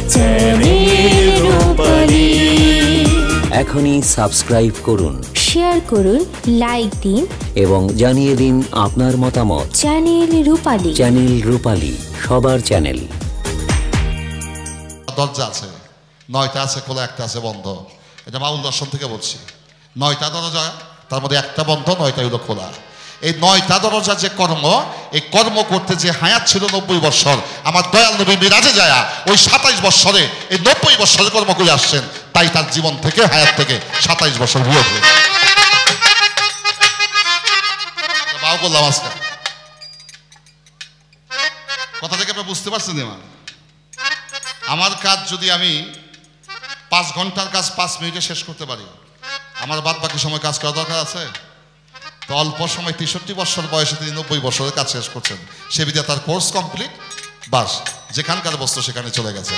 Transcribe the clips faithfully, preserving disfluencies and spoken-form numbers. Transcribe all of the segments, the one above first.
Channel রূপালী। এখনই subscribe করুন, share করুন, লাইক দিন এবং জানিয়ে দিন আপনার মতামত। চ্যানেল রূপালী। চ্যানেল রূপালী, সবার চ্যানেল। দরজা আছে, নয়টা আছে খোলা, একটা আছে বন্ধ। এটা মাউল দর্শন থেকে বলছি। নয়টা দরজা, তার মধ্যে একটা বন্ধ, নয়টা হলো খোলা। এই নয়টা দরজা যে কর্ম, এই কর্ম করতে যে হায়াত ছিল নব্বই বৎসর, আমার দয়াল নবী মিরাজে যায় ওই সাতাইশ বৎসরে এই নব্বই বৎসরে কর্ম করে আসছেন। তাই তার জীবন থেকে, হায়াত থেকে সাতাইশ বছর বিয়োগ হয়ে বাউ করলাম আজকে। কথা থেকে আপনি বুঝতে পারছেন? আমার আমার কাজ যদি আমি পাঁচ ঘন্টার কাজ পাঁচ মিনিটে শেষ করতে পারি, আমার বাদ বাকি সময় কাজ করা দরকার আছে? তো অল্প সময় তেষট্টি বছর বয়সে তিনি নব্বই বছরের কাজ শেষ করছেন। সে বিধে তার কোর্স কমপ্লিট, বাস যেখানকার বস্তু সেখানে চলে গেছে।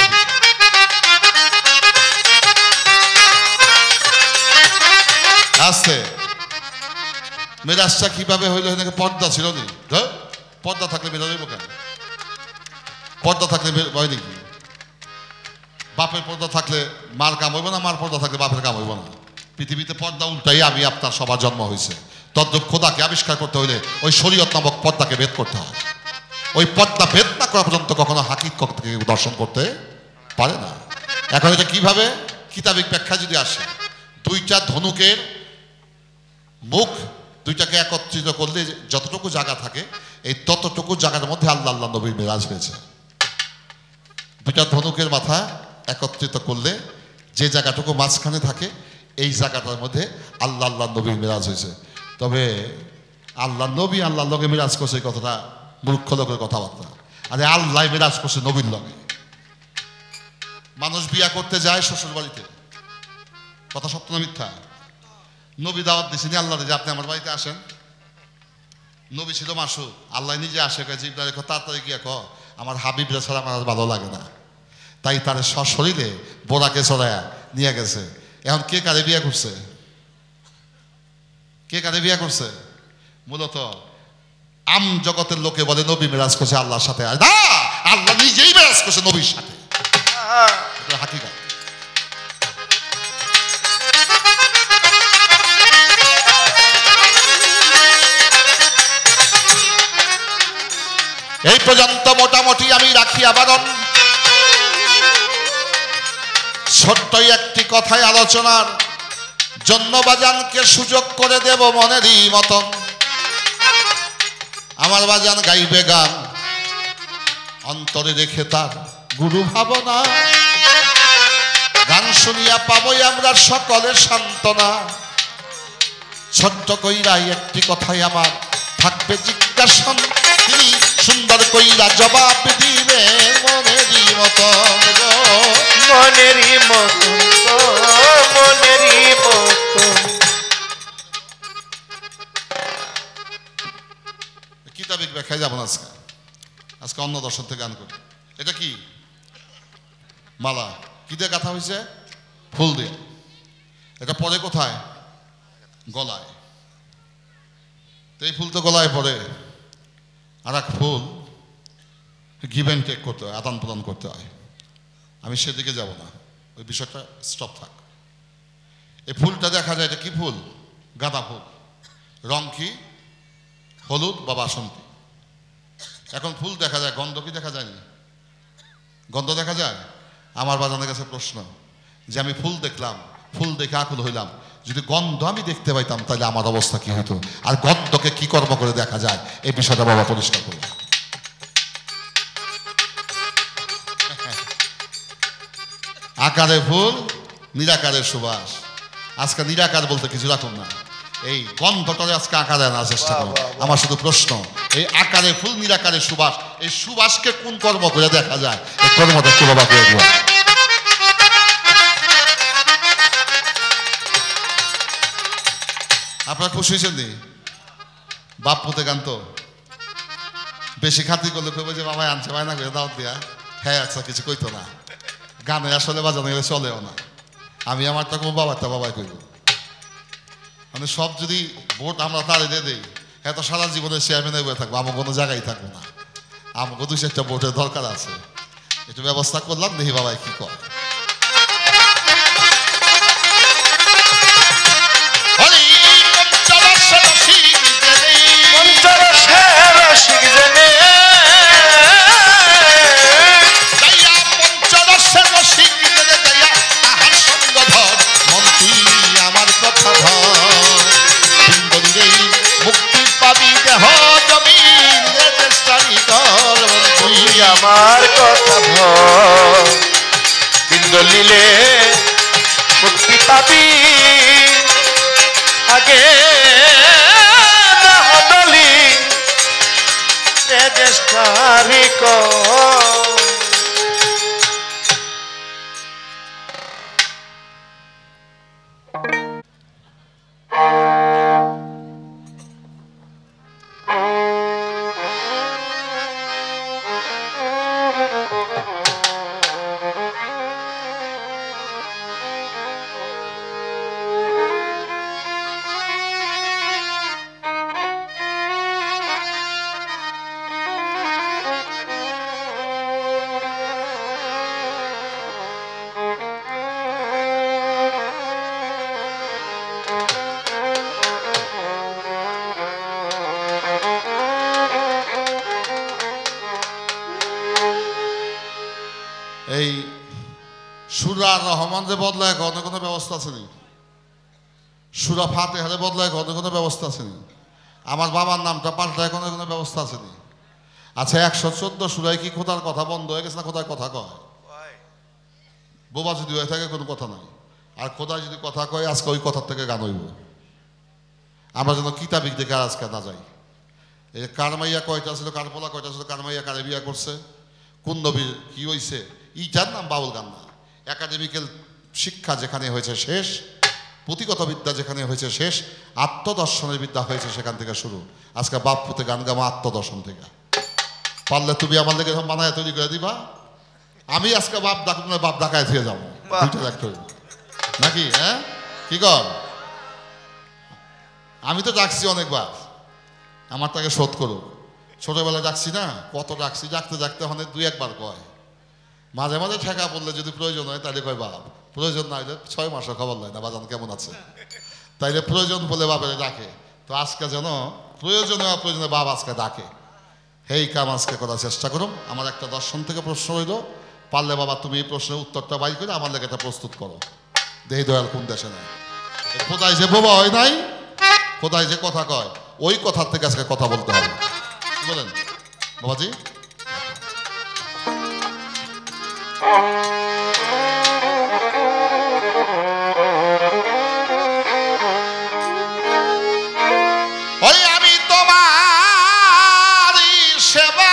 আসছে মেরাজটা কিভাবে হইল? পর্দা ছিল নি? পর্দা থাকলে মেরাজ হইব কেন? পর্দা থাকলে হয় নাকি? বাপের পর্দা থাকলে মার কাম হইব না, মার পর্দা থাকলে বাপের কাম হইব না। পৃথিবীতে পর্দা উল্টাই আমি আপনার সবার জন্ম হয়েছে। তদ্রুপ খোদাকে আবিষ্কার করতে হইলে ওই শরীয়ত নামক পর্দাকে ভেদ করতে হয়। ওই পর্দা ভেদ না করা পর্যন্ত কখনো হাকিকত থেকে দর্শন করতে পারে না। এখন এটা কিভাবে? কিতাবিক ব্যাখ্যা যদি আসে, দুইটা ধনুকের মুখ দুইটাকে একত্রিত করলে যতটুকু জায়গা থাকে, এই ততটুকু জায়গার মধ্যে আল্লাহ আল্লাহ নবীর মেরাজ হয়েছে। দুইটা ধনুকের মাথা একত্রিত করলে যে জায়গাটুকু মাঝখানে থাকে, এই জায়গাটার মধ্যে আল্লাহ আল্লাহ নবীর মেরাজ হয়েছে। তবে আল্লাহ নবী আল্লাহ লগে মেরাজ করছে, এই কথাটা মূর্খ লোকের কথাবার্তা। আরে আল্লাহ মেরাজ করছে নবীর লগে। মানুষ বিয়া করতে যায় শ্বশুর বাড়িতে, কথা সত্য না মিথ্যা? নবী দাওয়াত দিয়েছেন আল্লাহ যে আপনি আমার বাড়িতে আসেন। নবী ছিল মাসুদ, আল্লাহ নিজে আসে, তাড়াতাড়ি গিয়ে ক আমার হাবিবরা ছাড়া আমার ভালো লাগে না। তাই তার সশরীরে বোরাকে চড়ায়া নিয়ে গেছে। এখন কে কারে বিয়া করছে? কে কারে বিয়া করছে? মূলত আম জগতের লোকে বলে নবী মেরাজ করছে আল্লাহর সাথে। না, আল্লাহ নিজেই মেরাজ করছে নবীর সাথে। হাকিকত। এই পর্যন্ত মোটামুটি আমি রাখি। আবার ছোট্টই একটি কথায় আলোচনার জন্য বাজানকে সুযোগ করে দেব মনেরই মতন। আমার বাজান গাইবে গান, অন্তরে রেখে তার গুরু ভাবনা। গান শুনিয়া পাবই আমরা সকলের সান্ত্বনা। ছোট্ট কইরাই একটি কথাই আমার থাকবে জিজ্ঞাসন, তিনি সুন্দর কইরা জবাব দিবে মনেরই মতন। মনেরই মতন, মনেরই মতন। কিতাবিক ব্যাখ্যায় যাবো না আজকে। আজকে অন্য দর্শন থেকে গান করি। এটা কি মালা? কি দিয়ে গাঁথা হয়েছে? ফুল দিয়ে। এটা পরে কোথায়? গলায়। তো এই ফুল তো গলায় পরে। আর এক ফুল গিভ অ্যান্ড টেক করতে হয়, আদান প্রদান করতে হয়। আমি সেদিকে যাব না, ওই বিষয়টা স্টপ থাক। এই ফুলটা দেখা যায়, এটা কি ফুল? গাঁদা ফুল। রং কি? হলুদ বা বাসন্তী। এখন ফুল দেখা যায়, গন্ধ কি দেখা যায়নি? গন্ধ দেখা যায়? আমার বাজানের কাছে প্রশ্ন যে আমি ফুল দেখলাম, ফুল দেখে আকুল হইলাম, যদি গন্ধ আমি দেখতে পাইতাম তাহলে আমার অবস্থা কি হতো? আর গন্ধকে কি কর্ম করে দেখা যায়, এই বিষয়টা বাবা পরিষ্কার করল। আকারে ফুল, নিরাকারের সুবাস। আজকে নিরাকার বলতে কিছু রাখুন না, এই গন্ধটারে আজকে আকারে আনার চেষ্টা করুন। আমার শুধু প্রশ্ন, এই আকারে ফুল, নিরাকারের সুবাস, এই সুবাসকে কোন কর্ম করে দেখা যায়? এই কর্মটা একটু বাবা করে দেওয়া। আপনারা খুশি হয়েছেন নি? বাপ পুতে গান তো বেশি খাতি করলে কইবে যে বাবাই আনছে ভাই না করে দাওয়াত দিয়া। হ্যাঁ আচ্ছা, কিছু কইতো না। গানে আসলে বাজানো গেলে চলেও না। আমি আমার তো বাবারটা বাবাই কইব। মানে সব যদি ভোট আমরা তারে দিয়ে দিই, এত সারা জীবনে চেয়ারম্যানে বয়ে থাকবো, আমার কোনো জায়গায় থাকবো না। আমাকে দুই চারটা ভোটের দরকার আছে। একটু ব্যবস্থা করলাম, দেখি বাবাই কি কর। আমার কথা ভয় বিন্দলিলে মুক্তি পাবি আগে হদলি রেজিস্ট্রারি কর। এই সুরা রহমান যে বদলায় অন্য কোনো ব্যবস্থা আছে নি? সুরা ফাতে হারে বদলায় অন্য কোনো ব্যবস্থা আছে নি? আমার বাবার নামটা পাল্টায় কোনো কোনো ব্যবস্থা আছে নি? আচ্ছা, একশো চোদ্দ সুরায় কি খোদার কথা বন্ধ হয়ে গেছে না খোদার কথা কয়? বোবা যদি হয়ে থাকে কোনো কথা নাই। আর খোদায় যদি কথা কয় আজকে ওই কথার থেকে গান হইব। আমরা যেন কিতাবিক দেখে আর আজকে না যাই। এই কারমাইয়া কয়টা ছিল, কারপোলা কয়টা ছিল, কারমাইয়া কারে বিয়া করছে, কোন নবীর কি হয়েছে, ইটার নাম বাউল গান না। একাডেমিক্যাল শিক্ষা যেখানে হয়েছে শেষ, পুঁথিগত বিদ্যা যেখানে হয়েছে শেষ, আত্মদর্শনের বিদ্যা হয়েছে সেখান থেকে শুরু। আজকে বাপ পুঁতে গান গামা আত্মদর্শন থেকে। পারলে তুমি আমার লেগে বানায় তৈরি করে দিবা, আমি আজকে বাপ ডাক বাপ ডাকায় থেকে যাবো নাকি? হ্যাঁ কি কর? আমি তো ডাকছি অনেকবার, আমার তাকে শোধ করুক। ছোটবেলায় ডাকছি না, কত ডাকছি, ডাকতে ডাকতে অনেক দুই একবার কয়। মাঝে মাঝে ঠেকা পড়লে যদি প্রয়োজন হয় তাহলে কয় বাপ, প্রয়োজন না হলে ছয় মাসও খবর নেয় না বাজান কেমন আছে, তাইলে প্রয়োজন বলে বাপের ডাকে। তো আজকে যেন প্রয়োজনে অপ্রয়োজনে বাপ আজকে ডাকে, এই কাম আজকে করার চেষ্টা করুন। আমার একটা দর্শন থেকে প্রশ্ন হইল, পারলে বাবা তুমি এই প্রশ্নের উত্তরটা বাইর করে আমার লেগে এটা প্রস্তুত করো। দেহি দয়াল কোন দেশে নাই, খোদাই যে বোবা হয় নাই, খোদাই যে কথা কয় ওই কথার থেকে আজকে কথা বলতে হবে। কি বলেন বাবাজি? ওই আমি তোমার সেবা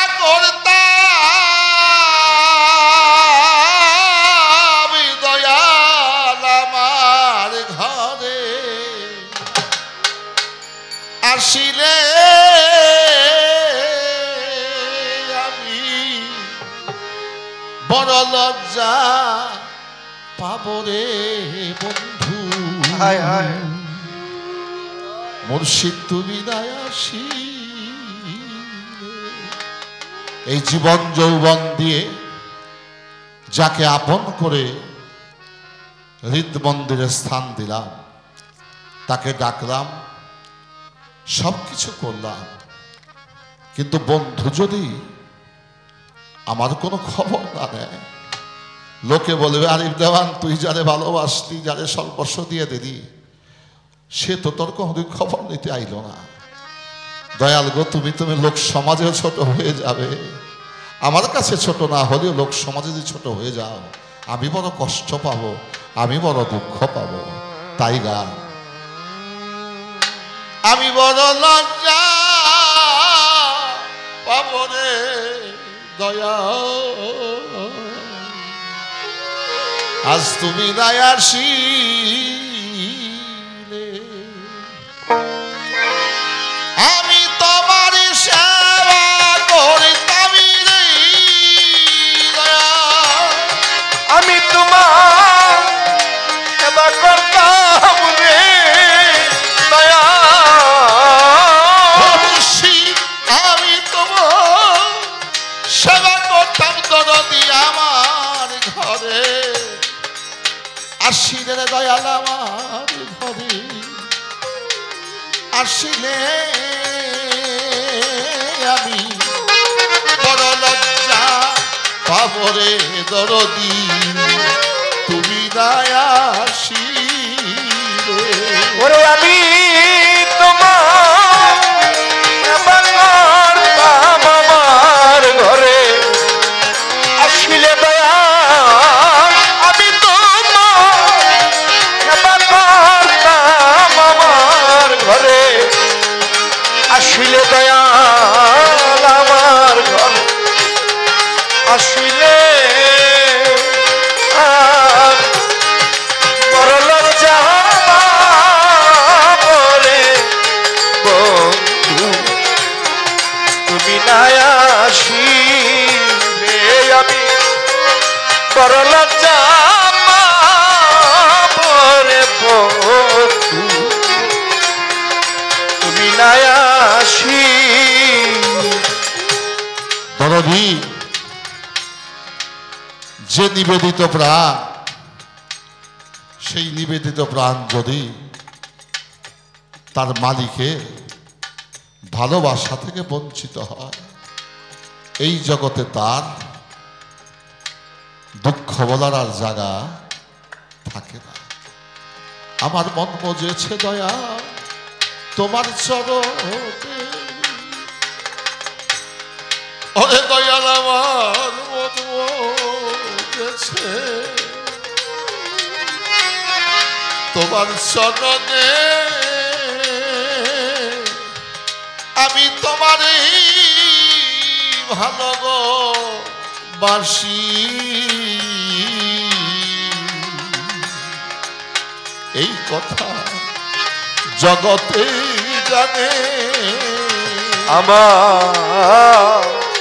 করতাম, দয়াল আমার ঘরে আসিলে আমি বড় লজ্জা পাবরে বন্ধু। হায় হায় মুর্শিদ তুমি নাই আসি, এই জীবন যৌবন দিয়ে যাকে আপন করে হৃদ মন্দিরে স্থান দিলাম, তাকে ডাকলাম, সব কিছু করলাম, কিন্তু বন্ধু যদি আমার কোনো খবর না নেয়, লোকে বলবে আরিফ দেওয়ান তুই যারে ভালোবাসতি, যারে সর্বস্ব দিয়ে দিলি, সে তো তোর কোনোদিন খবর নিতে আইলো না। দয়াল গো, তুমি তুমি লোক সমাজেও ছোট হয়ে যাবে, আমার কাছে ছোট না হলেও লোক সমাজে যদি ছোট হয়ে যাও, আমি বড় কষ্ট পাবো, আমি বড় দুঃখ পাবো। তাই গান, আমি বড় লজ্জা পাবো রে দয়া, আজ তুমি নাই আসিলে, আমি তোমার সেবা করিতাম রে দয়া, আমি তোমার সেবা করতাম রে দয়া, আমি তোমার সেবা করতাম দরদি আমার ঘরে আসিলে রে দয়াল আমার ঘরে আসিলে আমি বড় লজ্জা পাবরে দরদি তুমি দয়া আসিলে ওরে আমি তোমার বাংলার আমার ঘরে আসিলে দয়া আমি তোমার বাংলার আমার ঘরে আসিলে দয়া আমার ঘরে আসিলে আর বড় লজ্জা বলে বন্ধু তুমি না আসিলে আমি বড় লজ্জা বলে বন্ধু তুমি না আসি দরদি যে নিবেদিত প্রাণ সেই নিবেদিত প্রাণ যদি তার মালিকের ভালোবাসা থেকে বঞ্চিত হয় এই জগতে তার দুঃখ বলার আর জায়গা থাকে না। আমার মন মজেছে দয়া তোমার চরণে ওরে দয়াল আমার মন মজেছে তোমার চরণে আমি তোমারই ভালো গো বাসি এই কথা জগতে জানে আমার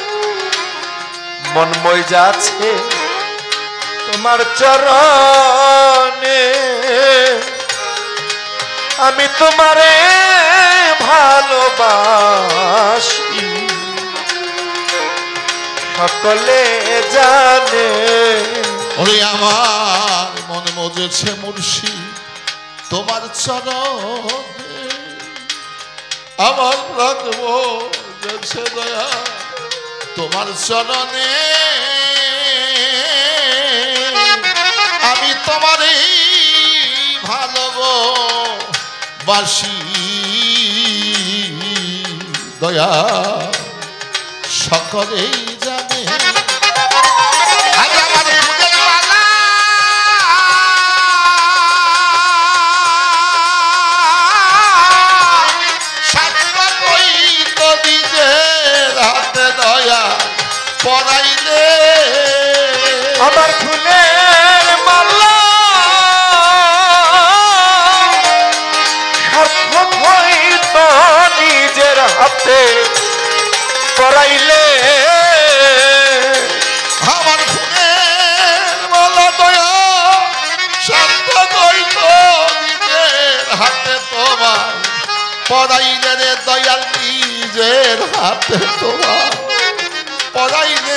মন মই যাচ্ছে তোমার চরণে আমি তোমারে ভালোবাসি সকলে জানে ওরে আমার মন মজেছে মুর্শি তোমার চরণে আমার প্রাণ মজেছে দয়া তোমার চরণে আমি তোমারই ভালো গো বাসি দয়া সকলেই জানে আজ আমার খুদের মালা সাতটা কই তো নিজের হাতে দয়া পড়াইলে আমার ফুলের মালা সার্থক হইতো নিজের হাতে পরাইলে আমার ফুলের মালা দয়া সার্থক হইতো নিজের হাতে তোমার পড়াইলে রে দয়াল নিজের হাতে তোমার পড়াইলে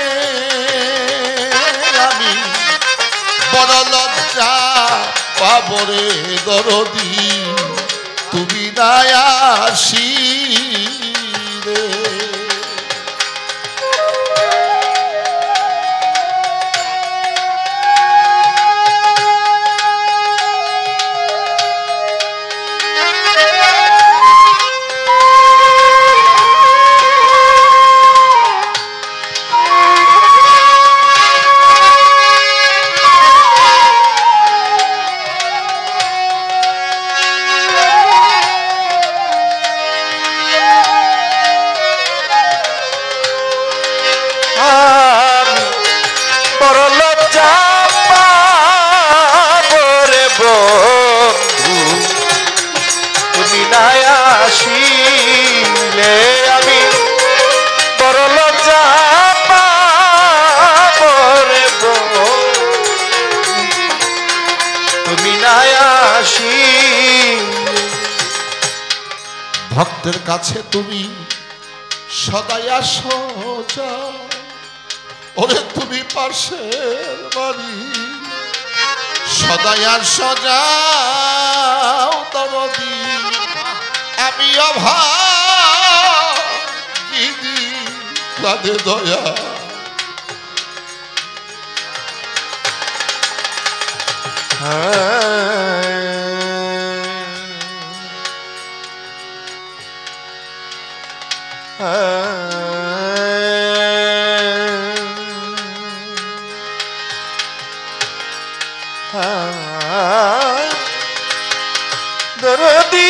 আমি বড় লজ্জা পাবরে দরদি তুমি না আসিলে আসিলে আমি বড় লজ্জা পাবরে তুমি না আসি ভক্তের কাছে তুমি সদাই আসো ওরে তুমি পাশের বাড়ি সদাই আর সজাও দরদি আমি অভাগিনী প্রাণে দয়া দরদি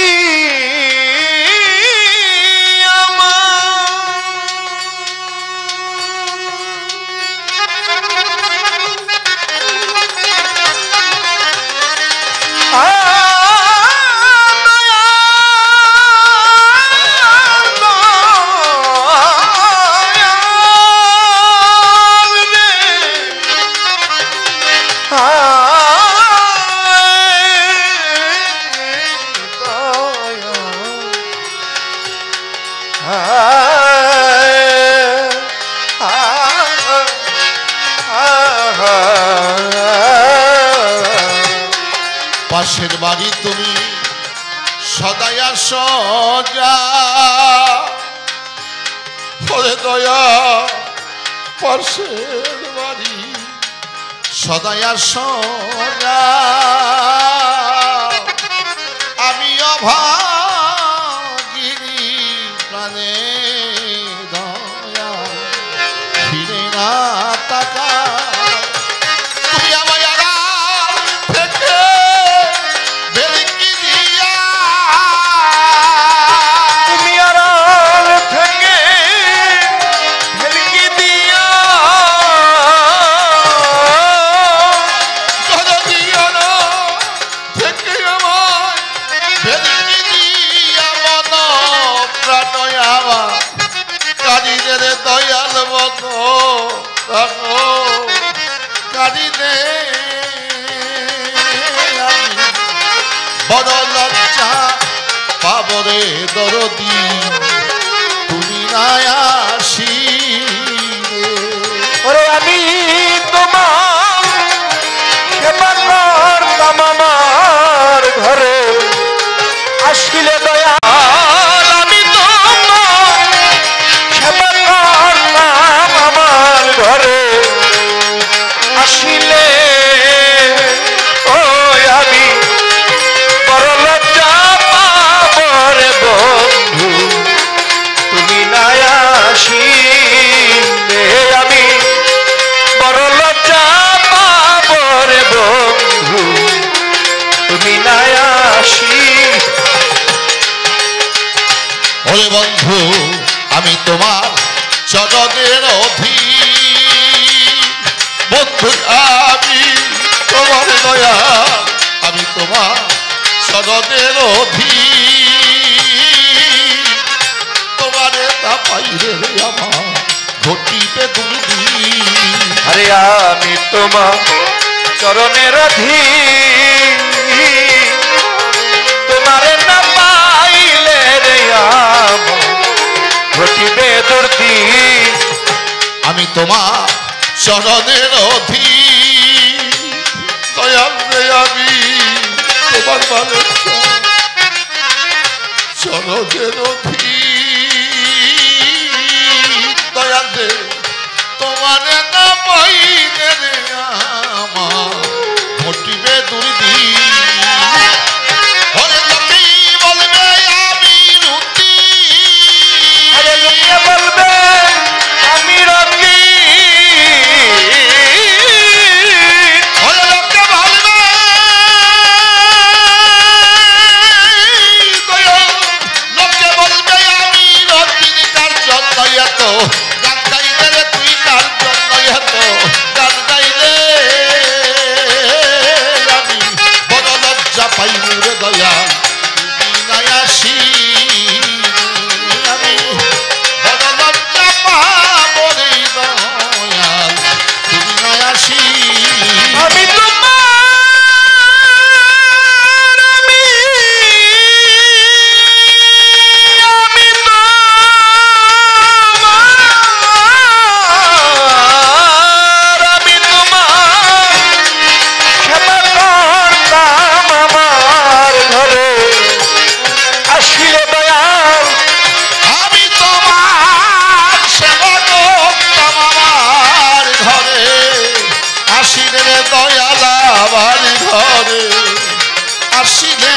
পাশের বাড়ি তুমি সদাই আর সজা ওরে দয়া পাশের বাড়ি সদাই আর সজা আমি অভাগিনী প্রাণে দয়া ফিরে না তাকা দয়াল বগ কারিদে বড় লজ্জা পাবরে দরদি তুমি নাই আসি ওরে আমি তোমার সেবা করতাম আমার ঘরে আসিলে দয়া ঘরে আসিলে ও আমি বড় লজ্জা পাবরে বন্ধু তুমি নাই আসিলে আমি বড় লজ্জা পাবরে বন্ধু তুমি নাই আসি ওরে বন্ধু আমি তোমার চরণের অধীন বন্ধু আমি তোমার দয়া আমি তোমার চরণের অধীন তোমারে তা পাইরে রে আমার ঘটিতে দুর্দিন আরে আমি তোমার চরণের অধীন তোমারে না পাইলে রে আমার ঘটিবে দুর্দিন আমি তোমার চরণের অধীন দয়াল রে আমি তোমার ভালো চরণের অধীন দয়াল রে তোমার না পাইলে রে আমার ঘটিবে দুর্দিন ওরে লোকে বলবে আমি রুটি আরে লোকে বলবে আমি রতি ওরে লোকে বলবে লোকে বলবে আমি রতি তার জন্য এত গান গাইলে রে তুই তার জন্য এত গান গাইলে আমি দয়ালা বাড়ি ঘরে আসিলে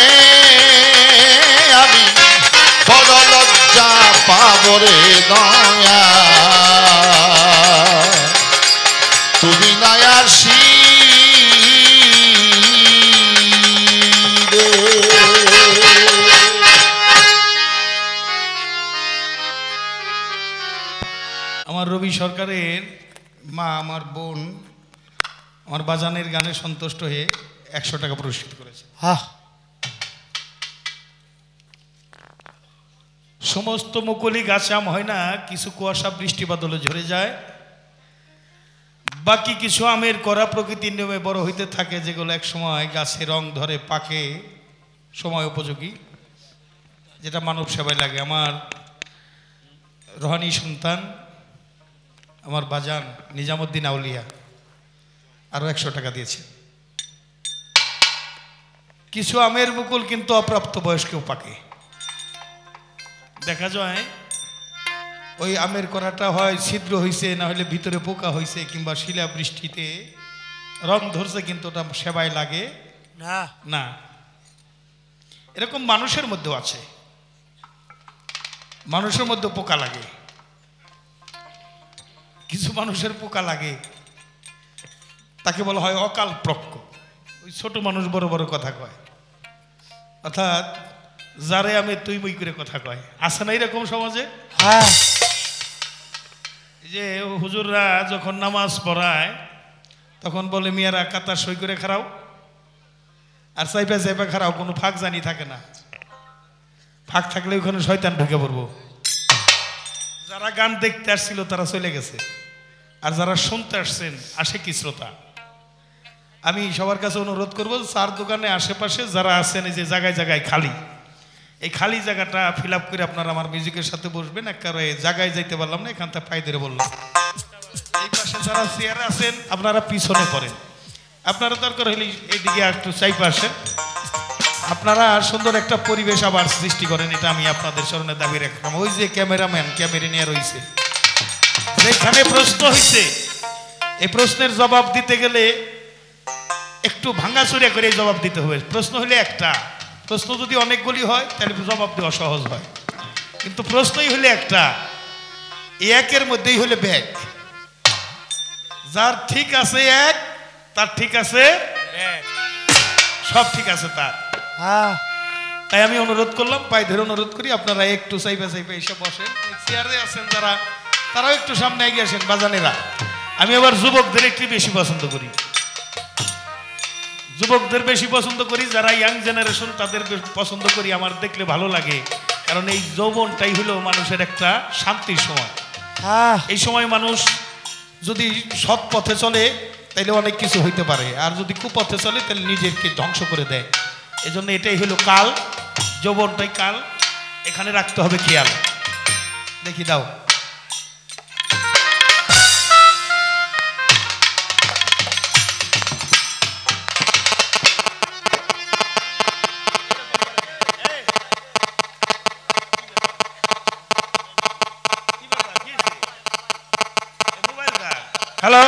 আমি বড় লজ্জা পাবরে দয়া তুমি নাই আসি আমার রবি সরকারের মা আমার বোন আমার বাজানের গানে সন্তুষ্ট হয়ে একশো টাকা পুরস্কৃত করেছে। সমস্ত মুকুলি গাছে আম হয় না, কিছু কুয়াশা বৃষ্টি বাদলে ঝরে যায়, বাকি কিছু আমের করা প্রকৃতির নিয়মে বড় হইতে থাকে, যেগুলো এক সময় গাছে রং ধরে পাকে সময় উপযোগী, যেটা মানব সেবায় লাগে। আমার রোহানি সন্তান আমার বাজান নিজামুদ্দিন আউলিয়া আরো একশো টাকা দিয়েছে। কিছু আমের মুকুল কিন্তু অপ্রাপ্ত বয়স্কেও পাকে, দেখা যায় ওই আমের করাটা হয় ছিদ্র হয়েছে, না হলে ভিতরে পোকা হয়েছে, কিংবা শিলা বৃষ্টিতে রং ধরছে, কিন্তু ওটা সেবায় লাগে না না এরকম মানুষের মধ্যেও আছে, মানুষের মধ্যে পোকা লাগে, কিছু মানুষের পোকা লাগে, তাকে বলা হয় অকাল প্রজ্ঞ। ওই ছোট মানুষ বড় বড় কথা কয়, অর্থাৎ যারে আমি তুই মুই করে কথা কয়, আছে না এরকম সমাজে? হ্যাঁ, যে হুজুররা যখন নামাজ পড়ায় তখন বলে মিয়ারা কাতার সই করে খারাও, আর চাইপা চাইপা খারাও, কোনো ফাঁক জানি থাকে না, ফাঁক থাকলে ওখানে শয়তান ঢুকে পড়বো। যারা গান দেখতে আসছিল তারা চলে গেছে, আর যারা শুনতে আসছেন আসে কি শ্রোতা। আমি সবার কাছে অনুরোধ করবো, চার দোকানে আশেপাশে যারা আছেন, এই যে জায়গায় জায়গায় খালি, এই খালি জায়গাটা ফিল আপ করে আপনারা আমার মিউজিকের সাথে বসবেন। একেবারে জায়গায় যাইতে পারলাম না, এখান থেকে পায়ে ধরে বললাম। এই পাশে যারা চেয়ারে আছেন আপনারা পিছনে পড়েন, আপনারা দরকার হলে এইদিকে একটু চাইপা আসেন, আপনারা সুন্দর একটা পরিবেশ আবার সৃষ্টি করেন, এটা আমি আপনাদের স্মরণে দাবি রাখলাম। ওই যে ক্যামেরাম্যান ক্যামেরা নিয়ে রয়েছে, যেখানে প্রশ্ন হয়েছে এই প্রশ্নের জবাব দিতে গেলে একটু ভাঙাচুরা করে জবাব দিতে হবে। প্রশ্ন হলে একটা, প্রশ্ন যদি অনেকগুলি হয় তাহলে জবাব দেওয়া সহজ হয়, কিন্তু প্রশ্নই হলে একটা, একের মধ্যেই হলে ব্যাগ। যার ঠিক আছে এক, তার ঠিক আছে সব ঠিক আছে তার। তাই আমি অনুরোধ করলাম, পায়ে ধরে অনুরোধ করি, আপনারা একটু চাইপা চাইপা এসে বসেন। চেয়ারে আছেন যারা, তারাও একটু সামনে এগিয়ে আসেন বাজানেরা। আমি আবার যুবকদের একটু বেশি পছন্দ করি, যুবকদের বেশি পছন্দ করি, যারা ইয়াং জেনারেশন তাদের পছন্দ করি, আমার দেখলে ভালো লাগে। কারণ এই যৌবনটাই হলো মানুষের একটা শান্তির সময়। এই সময় মানুষ যদি সৎ পথে চলে তাহলে অনেক কিছু হইতে পারে, আর যদি কুপথে চলে তাহলে নিজেকে ধ্বংস করে দেয়। এই জন্য এটাই হলো কাল, যৌবনটাই কাল, এখানে রাখতে হবে খেয়াল। দেখি দাও হ্যালো,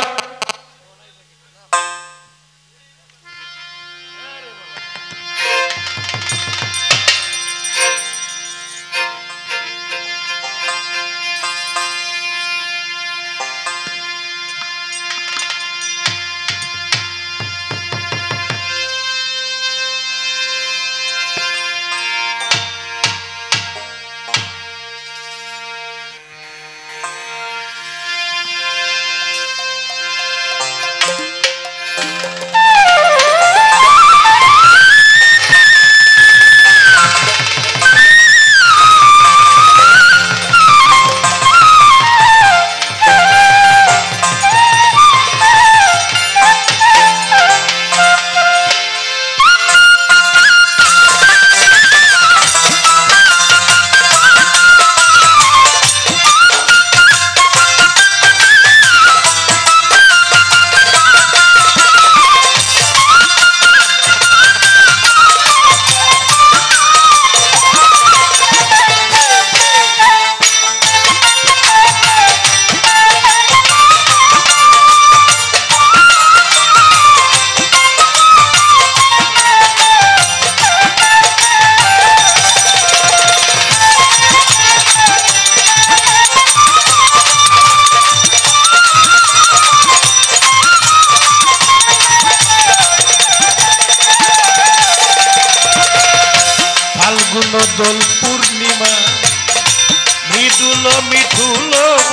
দোল পূর্ণিমা মৃদুল মিঠুল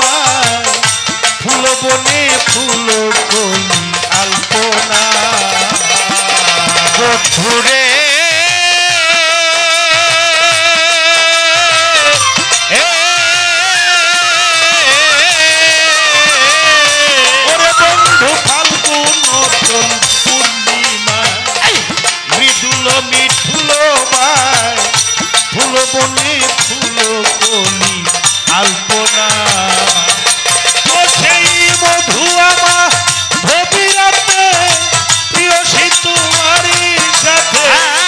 ফুল বনে ফুল কলি আলপনা বধুরে ওরে বন্ধু ফাল্গুন দোল পূর্ণিমা মৃদুল মিঠুল ফুল বনে ফুল কলি আলপনা ও সেই মধু আমার ভবিরাতে প্রিয় সে তোমারই সাথে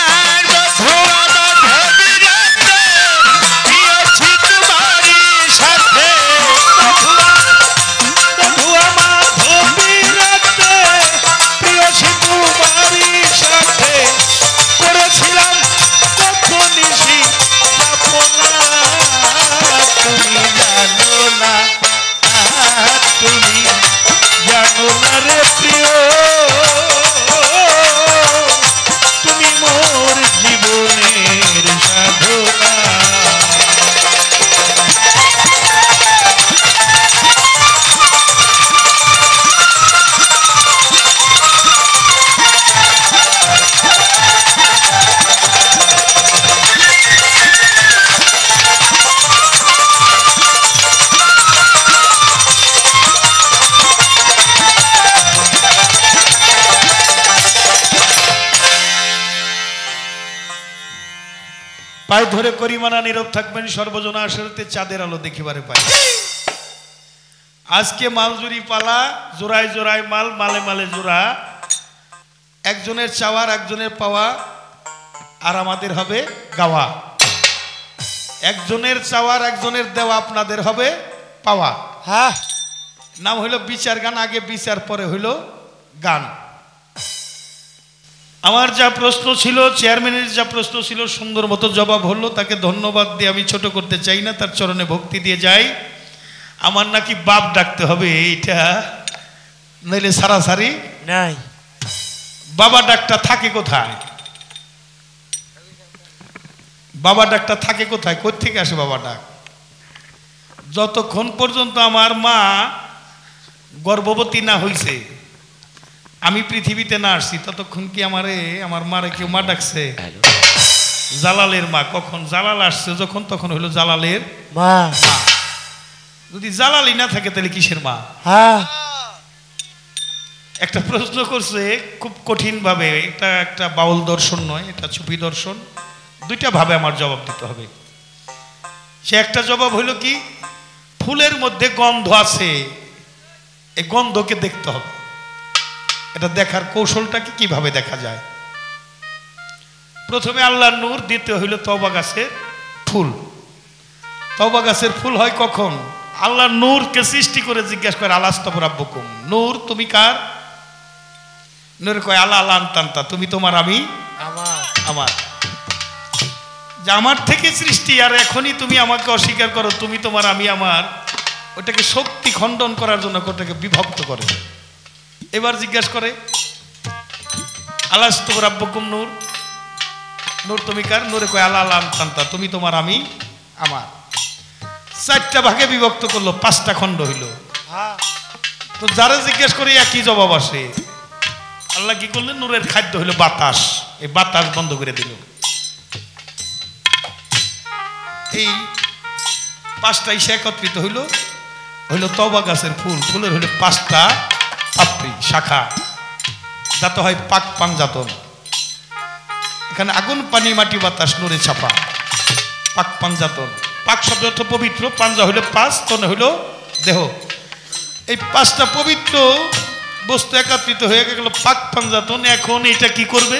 মধু আমার ভবিরাতে প্রিয় সে তোমারই সাথে করেছিলাম কত নিশি যাপনা তুমি জানো না তুমি জানো না রে প্রিয় তুমি মোর জীবনের সাধনা পায়ে ধরে করিমানা নীরব থাকবেন সর্বজনা আসরতে চাঁদের আলো দেখিবারে পাই আজকে মালজুরি পালা জোড়ায় জোড়ায় মাল মালে মালে জোড়া একজনের চাওয়ার একজনের পাওয়া আর আমাদের হবে গাওয়া একজনের চাওয়ার একজনের দেওয়া আপনাদের হবে পাওয়া হ্যাঁ নাম হইল বিচার গান আগে বিচার পরে হইল গান আমার যা প্রশ্ন ছিল চেয়ারম্যানের যা প্রশ্ন ছিল সুন্দর মতো জবাব হলো তাকে ধন্যবাদ দিয়ে আমি ছোট করতে চাই না তার চরণে ভক্তি দিয়ে যাই আমার নাকি বাপ ডাকতে হবে এইটা নইলে সারাসারি নাই বাবা ডাকটা থাকে কোথায় বাবা ডাকটা থাকে কোথায় কোথা থেকে আসে বাবা ডাক যতক্ষণ পর্যন্ত আমার মা গর্ভবতী না হইছে আমি পৃথিবীতে না আসছি ততক্ষণ কি আমারে আমার মারে কেউ মা ডাকছে জালালের মা কখন জালাল আসছে যখন তখন হলো জালালের মা মা যদি জালালি না থাকে তাহলে কিসের মা হ্যাঁ একটা প্রশ্ন করছে খুব কঠিন ভাবে এটা একটা বাউল দর্শন নয় এটা ছবি দর্শন দুইটা ভাবে আমার জবাব দিতে হবে সে একটা জবাব হলো কি ফুলের মধ্যে গন্ধ আছে এই গন্ধকে দেখতে হবে এটা দেখার কৌশলটাকে কিভাবে দেখা যায় প্রথমে আল্লাহর নূর দ্বিতীয় হইল তওবা গাছের ফুল তওবা গাছের ফুল হয় কখন আল্লাহর নূরকে সৃষ্টি করে জিজ্ঞাসা করে আলাস্তাবু রাব্বুকুম নূর তুমি কার নূর কয় আল্লাহ আল্লাহ আনতান্তা তুমি তোমার আমি আমার আমার যে আমার থেকে সৃষ্টি আর এখনই তুমি আমাকে অস্বীকার করো তুমি তোমার আমি আমার ওটাকে শক্তি খণ্ডন করার জন্য ওটাকে বিভক্ত করে এবার জিজ্ঞাসা করে আলাস্তাবু রাব্বুকুম নূর নূর তুমি কার নূরে কয় আল্লাহ আল্লাহ আনতান্তা তুমি তোমার আমি আমার চারটা ভাগে বিভক্ত করলো পাঁচটা খণ্ড হইল হ্যাঁ তো যারা জিজ্ঞেস করে একই জবাব আসে আল্লাহ কি করলেন নূরের খাদ্য হইল বাতাস এই বাতাস বন্ধ করে দিল এই পাঁচটা ইসে একত্রিত হইল হইল তওবা গাছের ফুল ফুলের হইল পাঁচটা পাপড়ি শাখা যাতে হয় পাক পাঞ্জাতন এখানে আগুন পানি মাটি বাতাস নূরে ছাপা পাক পাঞ্জাতন পাক শব্দ অর্থ পবিত্র পাঞ্জা হইল পাঁচ তনে হইল দেহ এই পাঁচটা পবিত্র বস্তু একত্রিত হয়ে গেল পাক পাঞ্জাতন এখন এটা কি করবে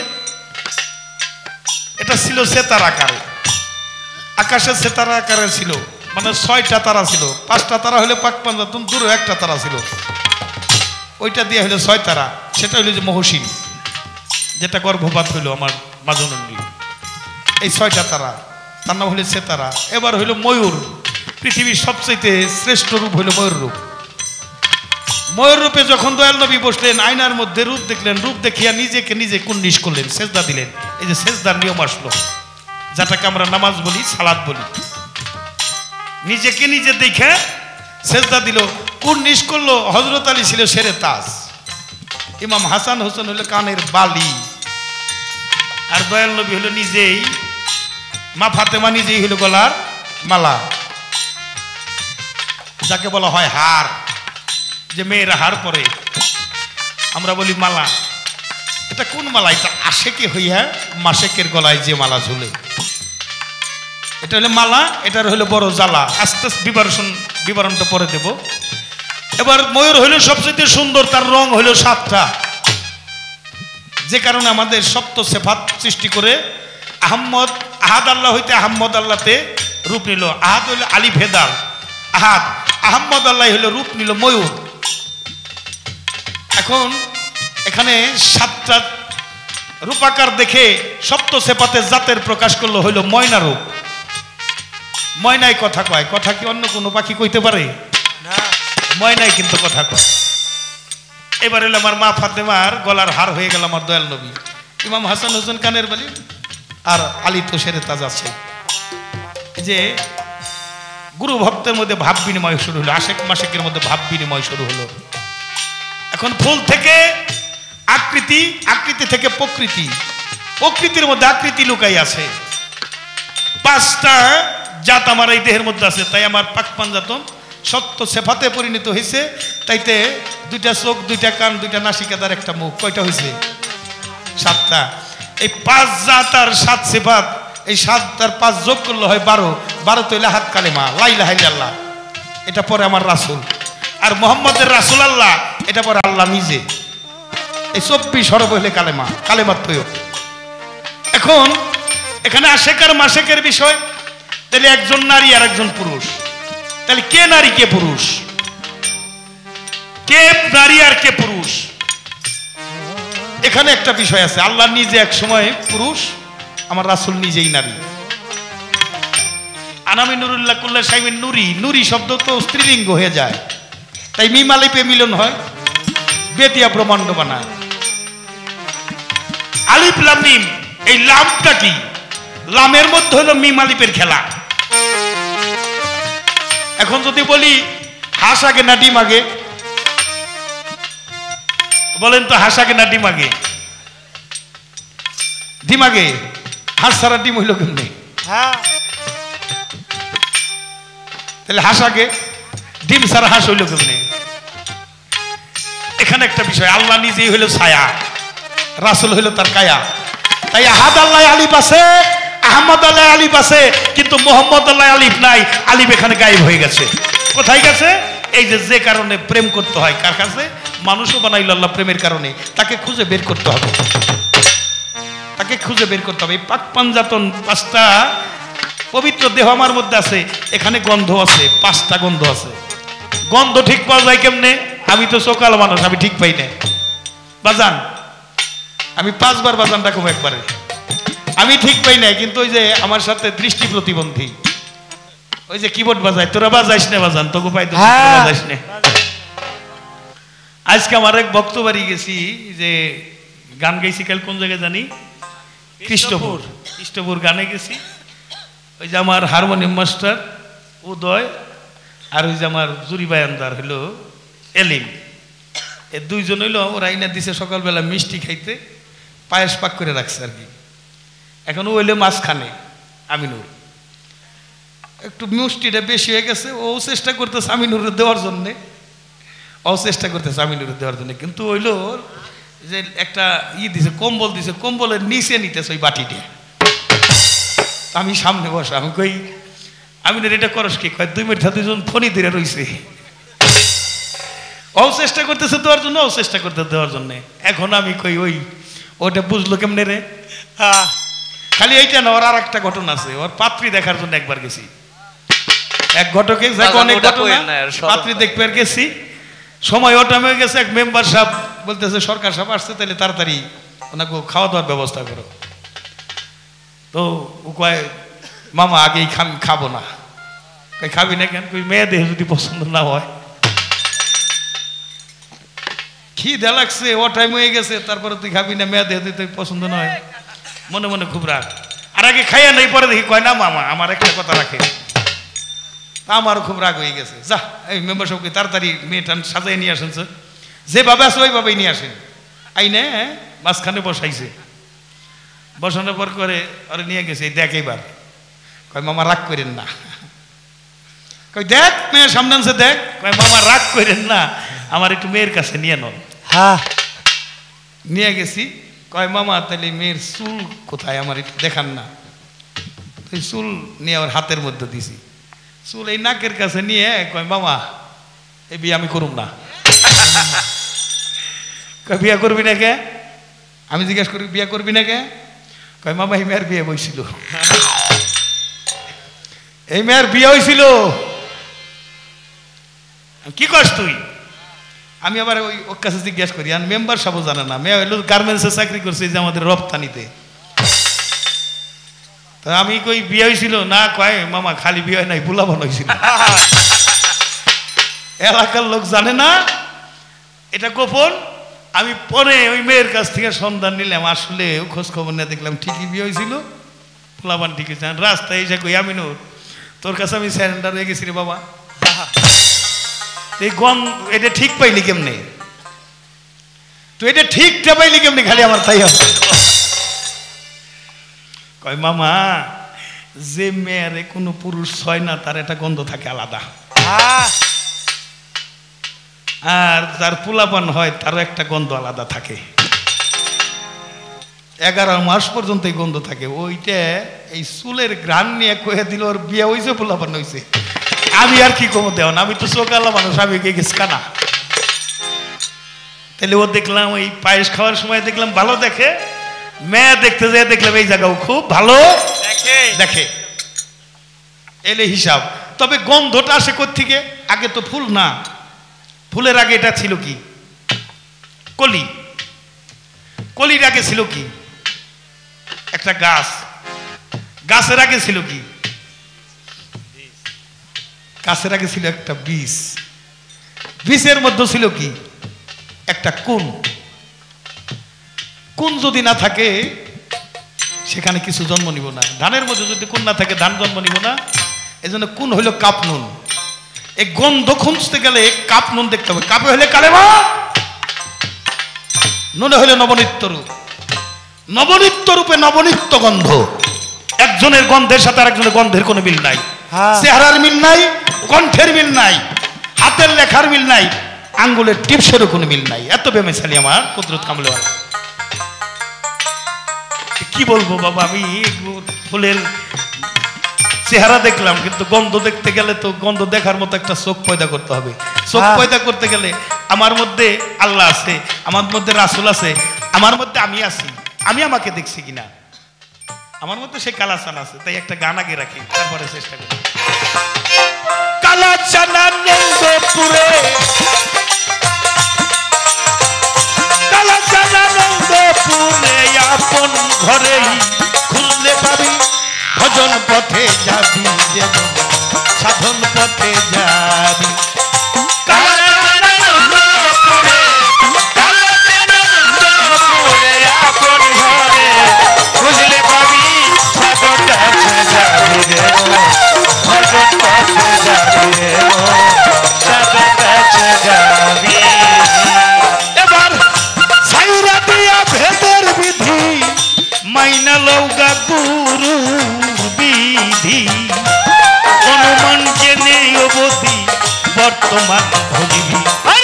এটা ছিল সেতার আকারে আকাশে সেতার আকারে ছিল মানে ছয়টা তারা ছিল পাঁচটা তারা হইলে পাক পাঞ্জাতন দূরে একটা তারা ছিল ওইটা দিয়ে হইলো ছয় তারা সেটা হইলো যে মহসিন যেটা গর্ভপাত হইলো আমার মাজনন্ডী এই ছয়টা তারা তার নাম হইলো সেতারা এবার হইলো ময়ূর পৃথিবীর সবচেয়ে শ্রেষ্ঠ রূপ হইলো ময়ূর রূপ ময়ূর রূপে যখন দয়াল নবী বসলেন আয়নার মধ্যে রূপ দেখলেন রূপ দেখিয়া নিজেকে নিজে কুন্ডিস করলেন সেজদা দিলেন এই যে সেজদার নিয়ম আসলো যেটাকে আমরা নামাজ বলি, সালাত বলি। নিজেকে নিজে দেখে সেজদা দিল। কুর্নিশ করলো। হযরত আলী ছিল শেরে তাজ, ইমাম হাসান হোসেন হলো কানের বালি, আর দয়াল নবী হলো নিজেই, মা ফাতেমা নিজেই হলো গলার মালা, যাকে বলা হয় হার। যে মেয়েরা হার পরে, আমরা বলি মালা। এটা কোন মালা? এটা আশেকে হইয়া মাসেকের গলায় যে মালা ঝুলে, এটা হলো মালা। এটার হলো বড় জ্বালা। আস্তে আস্তে বিবরণ বিবরণটা পরে দেব। এবার ময়ূর হইল সবচেয়ে সুন্দর, তার রং হইল সাতটা, যে কারণে আমাদের সপ্ত সেফাত সৃষ্টি করে আহম্মদ, আহাদ আল্লাহ হইতে আহম্মদ আল্লাহতে রূপ নিল। আহাদ হইল আলী ভেদাল আহাদ, আহম্মদ আল্লাহ হইল রূপ নিল ময়ূর। এখন এখানে সাতটা রূপাকার দেখে সপ্ত সেফাতের জাতের প্রকাশ করলো হইল ময়না রূপ। ময়নাই কথা কয়। কথা কি অন্য কোনো পাখি কইতে পারে না? ময়নাই কিন্তু কথা কয়। এবার হলো আমার মা ফাতেমার গলার হার হয়ে গেল আমার দয়াল নবী। ইমাম হাসান হোসেন কানের বালি, আর আলী তো শেরে তাজ আছে। যে গুরু ভক্তের মধ্যে ভাব বিনিময় শুরু হলো, আশেক মাসেকের মধ্যে ভাব বিনিময় শুরু হলো। এখন ফুল থেকে আকৃতি, আকৃতি থেকে প্রকৃতি, প্রকৃতির মধ্যে আকৃতি লুকাই আছে। পাঁচটা জাত আমার এই দেহের মধ্যে আছে, তাই আমার পাক পাঞ্জাতন সত্য সেফাতে পরিণত হয়েছে। তাইতে দুইটা চোখ, দুইটা কান, দুইটা নাসিকাদার, একটা মুখ। কয়টা হয়েছে? সাতটা। এই পাঁচ জাত আর সাত সেফাত, এই সাত আর পাঁচ যোগ করলে হয় বারো। বারো তো হাত কালেমা লা ইলাহা ইল্লাল্লাহ, এটা পরে আমার রাসূল। আর মোহাম্মদের রাসূল আল্লাহ, এটা পরে আল্লাহ নিজে। এই চব্বিশ হরফ হইলে কালেমা, কালেমার তৈরি। এখন এখানে আশেকার মাসেকের বিষয়, তাহলে একজন নারী আর একজন পুরুষ। তাহলে কে নারী কে পুরুষ? কে নারী আর কে পুরুষ? এখানে একটা বিষয় আছে। আল্লাহ নিজে এক সময় পুরুষ, আমার রাসূল নিজেই নারী। আনামি নুরুল্লাহ কুল্লা সাইমিন নুরি, নুরি শব্দ তো স্ত্রীলিঙ্গ হয়ে যায়, তাই মিম আলিফে মিলন হয়, বেতিয়া ব্রহ্মাণ্ড বানায়। আলিফ লাম মিম, এই লামটা কি? লামের মধ্যে হলো মিম আলিফের খেলা। এখন যদি বলি হাঁস আগে না ডিম আগে, বলেন তো হাঁস আগে না ডিম আগে? ডিম আগে। হাঁস ছাড়া ডিম হইল কেমনি? তাহলে হাঁস আগে, ডিম ছাড়া হাঁস হইল কেমনি? এখানে একটা বিষয়, আল্লাহ নিজেই হইল ছায়া, রাসূল হইল তার কায়া। তাই আহাদ আল্লাহ আলিফ আছে, আহমদ আল্লাহ আলিফ আছে, কিন্তু মোহাম্মদ আল্লাহ আলিফ নাই। আলিফ এখানে গায়েব হয়ে গেছে। কোথায় গেছে? এই যে যে কারণে প্রেম করতে হয় কার কাছে? মানুষও বানাইল আল্লাহ প্রেমের কারণে, তাকে খুঁজে বের করতে হবে, তাকে খুঁজে বের করতে হবে। পাক পাঞ্জাতন পাঁচটা পবিত্র দেহ আমার মধ্যে আছে, এখানে গন্ধ আছে, পাঁচটা গন্ধ আছে। গন্ধ ঠিক পাওয়া যায় কেমনে? আমি তো সকাল মানুষ, আমি ঠিক পাই না। বাজান আমি পাঁচবার বাজান রাখবো একবারে, আমি ঠিক পাই না। কিন্তু ওই যে আমার সাথে দৃষ্টি প্রতিবন্ধী, ওই যে কিবোর্ড বাজায়, তোরা বাজাইস না বাজান, তোকে পাই তো বাজাইস না। আজকে আমার এক ভক্ত বাড়ি গেছি, যে গান গাইছি কাল কোন জায়গায় জানি, কৃষ্ণপুর। কৃষ্ণপুর গানে গেছি। ওই যে আমার হারমোনিয়াম মাস্টার উদয়, আর ওই যে আমার জুরি বায়ানদার হইলো এলিম, এ দুইজন হইলো ওরা আইনা দিছে সকালবেলা মিষ্টি খাইতে, পায়েস পাক করে রাখছে আর কি। এখন ও হইলে মাঝখানে আমিনুর, একটু মিষ্টিটা বেশি হয়ে গেছে, ও চেষ্টা করতেছে আমিনুরে দেওয়ার জন্যে, ও চেষ্টা করতেছে আমিনুরে দেওয়ার জন্য, কিন্তু হইলো যে একটা ই দিছে, কম্বল দিছে, কম্বলের নিচে নিতেছে ওই বাটিটা। আমি সামনে বসা, আমি কই আমিনুর এটা করস কি? কয় দুই মিনিট দুইজন ফোনই ধরে রইছে। ও চেষ্টা করতেছে দেওয়ার জন্য, ও চেষ্টা করতে দেওয়ার জন্য। এখন আমি কই ওই ওটা বুঝলো কেমনে রে? খালি এইটা না, ওর আর একটা ঘটনা আছে। ওর পাত্রী দেখার জন্য একবার গেছি, এক ঘটকে অনেক ঘটনা, পাত্রী দেখবার গেছি। সময় ওটা হয়ে গেছে, এক মেম্বার সাহেব বলতেছে সরকার সাহেব আসছে, তাহলে তাড়াতাড়ি ওনাকে খাওয়া দাওয়ার ব্যবস্থা করো। তো ও কয় মামা আগেই খাবো না। কই খাবি না কেন? কই মেয়ে দেহে যদি পছন্দ না হয়। খিদে লাগছে, ও টাইম হয়ে গেছে, তারপরে তুই খাবি না, মেয়ে দেহে তুই পছন্দ না হয়, মনে মনে খুব রাগ। আর আর আগে খাইয়া নেই, পরে দেখি কয় না মামা আমার একটা কথা রাখে। আমারও খুব রাগ হয়ে গেছে, যা এই মেম্বার সবকে তাড়াতাড়ি মেয়েটা সাজাই নিয়ে আসেন, যেভাবে আসে ওইভাবেই নিয়ে আসেন। আইনে মাঝখানে বসাইছে, বসানোর পর করে আরে নিয়ে গেছে, দেখ এবার। কয় মামা রাগ করেন না। কই দেখ মেয়ের সামনে আনছে, দেখ। কয় মামা রাগ করেন না, আমার একটু মেয়ের কাছে নিয়ে নন। হ্যাঁ নিয়ে গেছি। কয় মামা তাহলে মেয়ের চুল কোথায় আমার একটু দেখান না। তুই চুল নিয়ে আমার হাতের মধ্যে দিছি, চুল এই নাকের কাছে নিয়ে কয় মামা এই বিয়ে আমি করুম না। কয় বিয়ে করবি না কে? আমি জিজ্ঞেস করি বিয়ে করবি না কে? কয় মামা এই মেয়ের বিয়ে বইছিল, এই মেয়ের বিয়ে হয়েছিল। কি কস তুই? আমি আবার ওই ওর কাছে জিজ্ঞেস করি, আর মেম্বার সবও জানে না, মেয়ে হইলো গার্মেন্টসে চাকরি করছে যে আমাদের রপ্তানিতে। তা আমি কই বিয়ে হয়েছিল না? কয় মামা খালি বিয়ে হয় নাই, পোলাপান হয়েছিল। এলাকার লোক জানে না, এটা গোপন। আমি পরে ওই মেয়ের কাছ থেকে সন্ধান নিলাম, আসলে খোঁজ খবর না, দেখলাম ঠিকই বিয়ে হয়েছিল, পোলাপান ঠিকই। রাস্তায় এসে কই আমিনুর তোর কাছে আমি স্যারেন্ডার হয়ে গেছি রে বাবা, এই গম এটা ঠিক পাইলি কেমনে? তুই এটা ঠিকটা পাইলি কেমনে? খালি আমার তাই হবে। কয় মামা যে মেয়েরে কোনো পুরুষ ছয় না তার একটা গন্ধ থাকে আলাদা, আর যার পোলাপান হয় তারও একটা গন্ধ আলাদা থাকে। এগারো মাস পর্যন্ত এই গন্ধ থাকে। ওইটা এই চুলের ঘ্রাণ নিয়ে কয়ে দিল ওর বিয়ে হয়েছে, পোলাপান হয়েছে। আমি আর কি কমো দেওয়া, আমি তো চোখালা মানুষ, আমি গেছি কানা। তাহলে ও দেখলাম ওই পায়েস খাওয়ার সময় দেখলাম ভালো দেখে, মেয়ে দেখতে যায় দেখলাম এই জায়গাও খুব ভালো দেখে, এলে হিসাব। তবে গন্ধটা আসে কোত্থেকে? আগে তো ফুল না, ফুলের আগে এটা ছিল কি? কলি। কলির আগে ছিল কি? একটা গাছ। গাছের আগে ছিল কি? গাছের আগে ছিল একটা বীজ। বীজের মধ্যে ছিল কি? একটা কুন। কুন যদি না থাকে সেখানে কিছু জন্ম নিব না। ধানের মধ্যে যদি কুন না থাকে ধান জন্ম নিব না। এই জন্য কুন হইল কাপ নুন। এই গন্ধ খুঁজতে গেলে কাপ নুন দেখতে হবে। কাপে হলে কালেমা, নুনে হইলে নবনিত্য রূপ। নবনিত্য রূপে নবনিত্য গন্ধ। একজনের গন্ধের সাথে আর একজনের গন্ধের কোনো মিল নাই। চেহারার মিল নাই, কণ্ঠের মিল নাই, হাতের লেখার মিল নাই, আঙ্গুলের টিপসেরও কোনো মিল নাই। এত বেমেসালি আমার কুদরত কামলেওয়ালা। কি বলবো বাবা, আমি ফুলের চেহারা দেখলাম, কিন্তু গন্ধ দেখতে গেলে তো গন্ধ দেখার মতো একটা চোখ পয়দা করতে হবে। চোখ পয়দা করতে গেলে আমার মধ্যে আল্লাহ আছে, আমার মধ্যে রাসূল আছে, আমার মধ্যে আমি আছি। আমি আমাকে দেখছি কিনা, আমার মধ্যে সে কালাচান আছে। তাই একটা গান আগে রাখি, তারপরে চেষ্টা করি। কালাচানা নন্দপুরে, কালাচানা নন্দপুরে আপন ঘরেই খুললে পাবি। ভজন পথে যাবি যেন সাধন পথে যাবি। এবার সাইরা দিয়া ভেদের বিধি মাইনা লৌগা গুরু বিধি। অনুমান জেনে অবধি বর্তমান ভজিবি।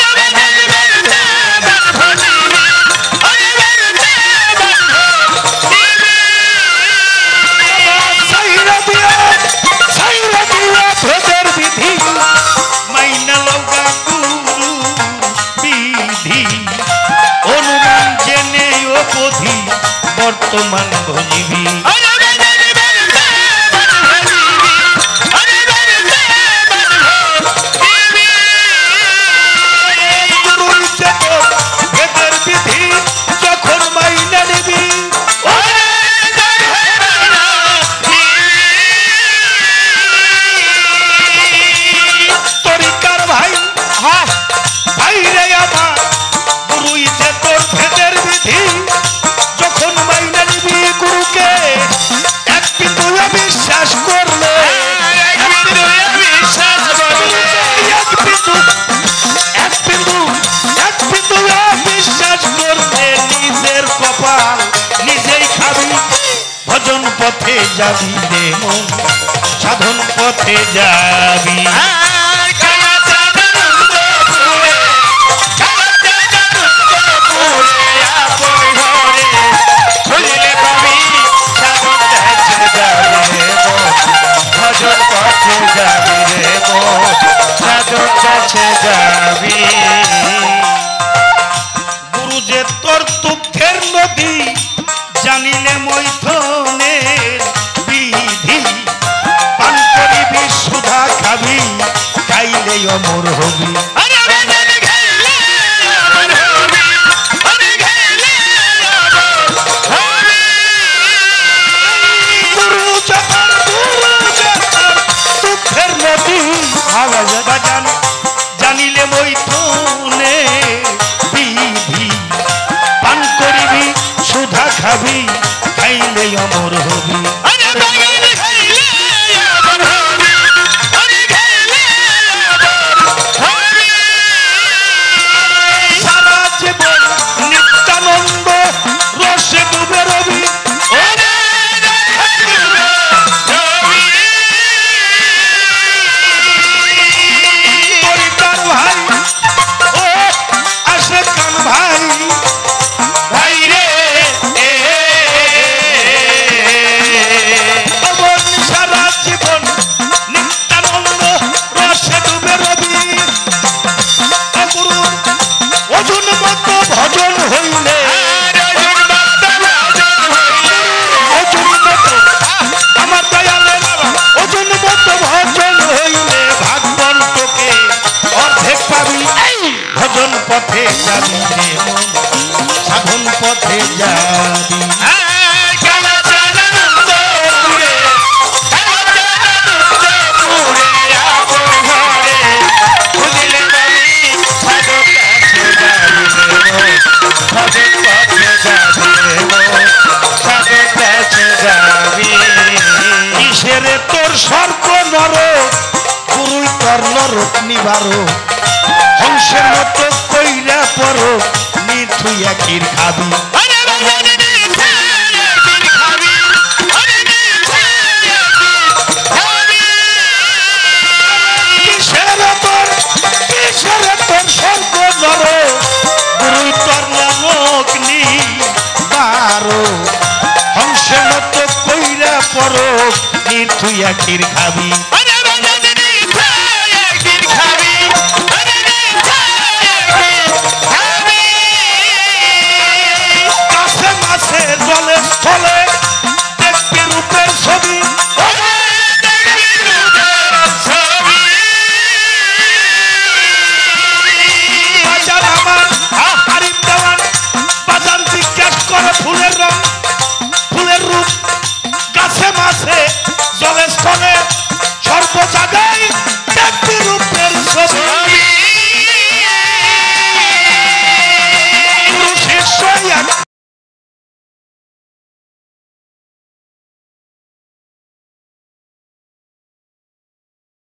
বর্তমান ভজিবি। যখন মাইনা নিবি তরিকার ভাই, হ্যাঁ ভাই রে আমার গুরুই যে তোর ভেদের বিধি। যখন মাইনা নিবি গুরুকে খাবি ভজন পথে যাবি রে মন সাধন পথে যাবি ভজন পথে যাবি রে মন সাধন পথে যাবি। গুরু যে তোর দুঃখের নদী জানিলে মৈথনের বিধি পান করিবি সুধা খাবি খাইলে অমর হবি বাজান জানিলে মৈথুনে বিধি পান করিবি সুধা খাবি খাইলে অমর হবি সারা জীবন নিত্যানন্দ রসে ডুবে রবি পথে যাবি রে মন সাধন পথে যাবি কিসেরে তোর স্বর্গ নর গুরুই তোর নরক নিবারো হংসের মতো কইরা পড়ো নিথুইয়া ক্ষীর খাবি গুরুই তোর নরক নিবারো হংসের মতো কইরা পড়ো নিথুইয়া ক্ষীর খাবি জলে স্থলে দেখবি রূপের ছবি বাজার আমার হারিম দেওয়ান বাজার জিজ্ঞাসা করে ফুলের রং